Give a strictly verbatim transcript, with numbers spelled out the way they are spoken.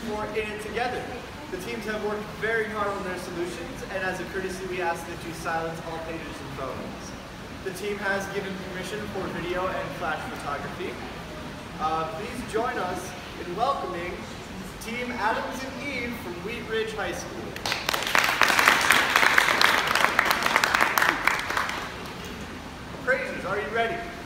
for In It Together. The teams have worked very hard on their solutions, and as a courtesy, we ask that you silence all pages and photos. The team has given permission for video and flash photography. Uh, please join us in welcoming Team Adams and Eve from Wheat Ridge High School. Praisers, are you ready?